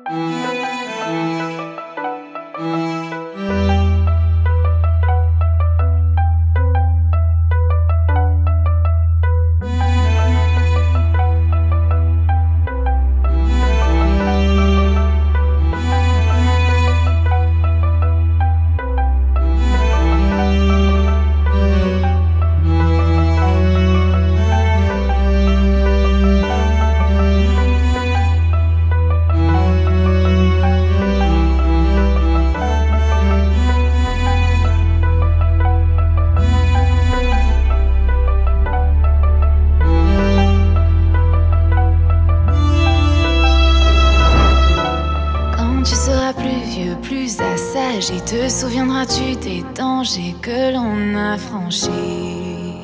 Et te souviendras-tu des dangers que l'on a franchis?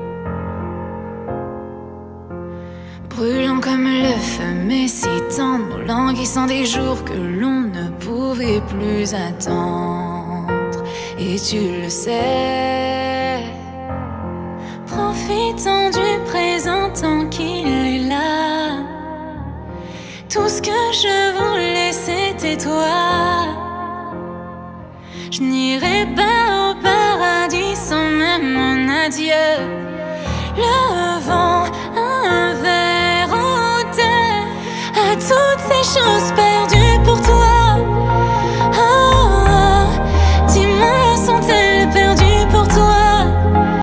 Brûlant comme le feu, mais si tendre, languissant des jours que l'on ne pouvait plus attendre. Et tu le sais, profitant du présent tant qu'il est là. Tout ce que je voulais, c'était toi. Je n'irai pas au paradis sans même un adieu. Le vent, un verre ou deux, à toutes ces choses